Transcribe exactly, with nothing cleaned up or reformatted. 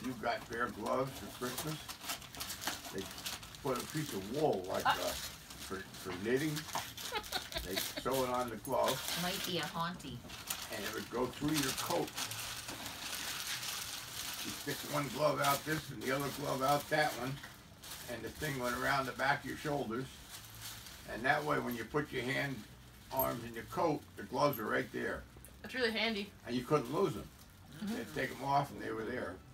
you got pair of gloves for Christmas, they put a piece of wool like uh, for, for knitting. They sew it on the glove. Might be a haunty. And it would go through your coat. You stick one glove out this and the other glove out that one, and the thing went around the back of your shoulders. And that way, when you put your hand, arms in your coat, the gloves are right there. That's really handy. And you couldn't lose them. Mm-hmm. They'd take them off and they were there.